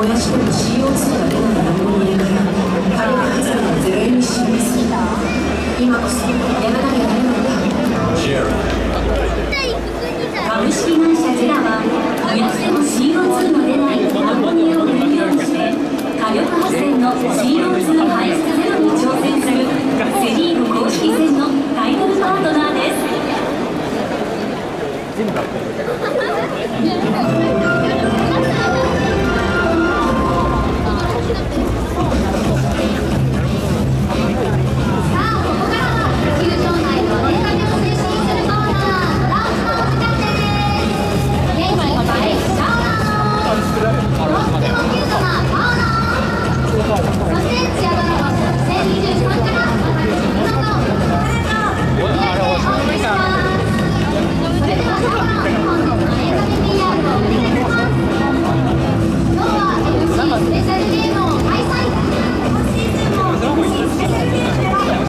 やしても CO2 が出ないアンモニアから火力発電をゼロエミッションにする。今こそやらなきゃダメなんだ。株式会社ジェラは燃やしても CO2 の出ないアンモニアを原料にして火力発電の CO2 排出ゼロに挑戦するセ・リーグ公式戦のタイトルパートナーです。